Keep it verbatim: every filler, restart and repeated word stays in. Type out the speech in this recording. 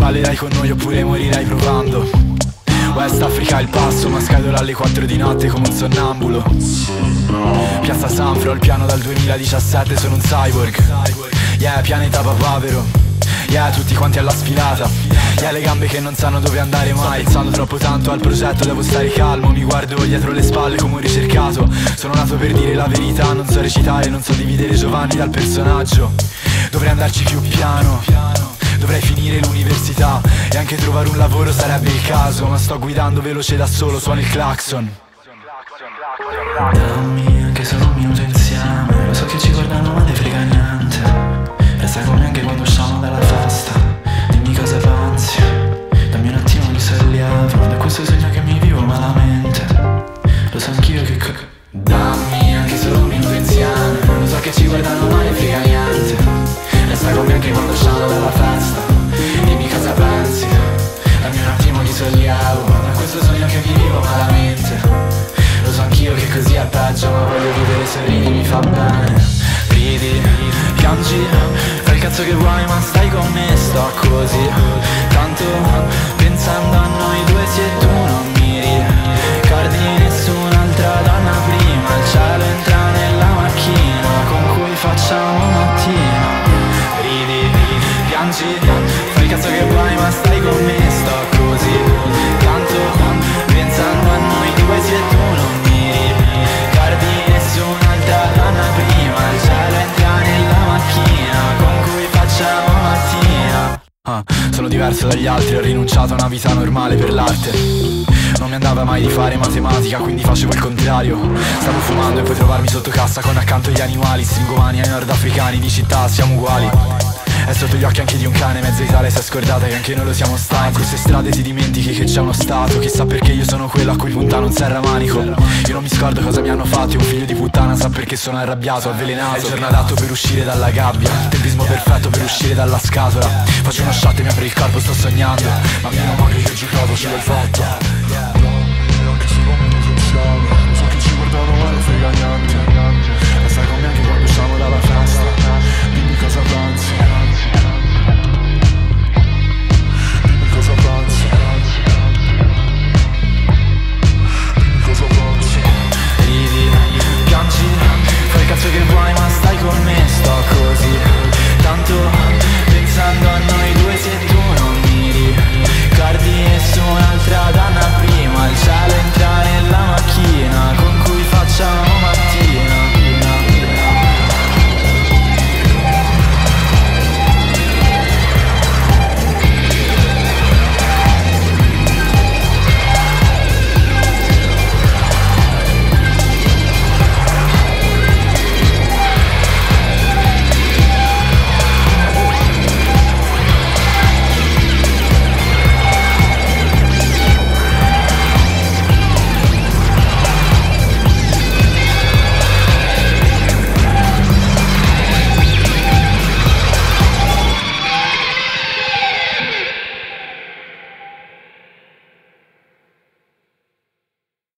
ballerai con noi oppure morirai provando. West Africa è il passo, ma scatola alle quattro di notte come un sonnambulo. Piazza Sanfro al piano dal duemiladiciassette, sono un cyborg. Yeah, pianeta papavero. Yeah, tutti quanti alla sfilata. Yeah, le gambe che non sanno dove andare mai. Sto pensando troppo tanto al progetto, devo stare calmo. Mi guardo dietro le spalle come un ricercato. Sono nato per dire la verità, non so recitare, non so dividere Giovanni dal personaggio. Dovrei andarci più piano, dovrei finire l'università e anche trovare un lavoro sarebbe il caso. Ma sto guidando veloce da solo, suono il clacson. Dammi anche solo un minuto insieme. Lo so che ci guardano ma ne frega niente. Resta con me anche quando usciamo dalla festa. Dimmi cosa pensi, dammi un attimo di sollievo da questo sogno che mi vivo malamente. Lo so anch'io che co- Dammi anche solo un minuto insieme. Lo so che ci guardano ma ne frega niente. Resta con me anche quando usciamo dalla festa. Dimmi cosa pensi, dammi un attimo di sollievo da questo sogno che mi vivo malamente. Lo so anch'io che così è peggio, ma voglio vivere, sorridi, mi fa bene. Ridi, piangi, fai il cazzo che vuoi ma stai con me, sto così. Tanto pensando a noi due se tu non mi ricordi nessun'altra donna prima. Il cielo entra nella macchina con cui facciamo mattina. Ridi, piangi, fai il cazzo che vuoi ma stai con me, sto così. Tanto pensando a noi due se tu non mi ricordi nessun'altra donna prima. Il cielo entra nella macchina con cui facciamo mattina. Ah, sono diverso dagli altri, ho rinunciato a una vita normale per l'arte. Non mi andava mai di fare matematica, quindi facevo il contrario. Stavo fumando e poi trovarmi sotto cassa con accanto gli animali. Stringo mani ai nordafricani, di città siamo uguali. È sotto gli occhi anche di un cane, mezza Italia si è scordata che anche noi lo siamo stati. In queste strade ti dimentichi che c'è uno stato. Chissà perché io sono quello a cui puntano un serramanico. Io non mi scordo cosa mi hanno fatto, un figlio di puttana sa perché sono arrabbiato, avvelenato. È il giorno adatto per uscire dalla gabbia, tempismo perfetto per uscire dalla scatola. Faccio uno shot e mi apre il corpo, sto sognando. Ma mio magri che ho giocato ce l'hai fatta.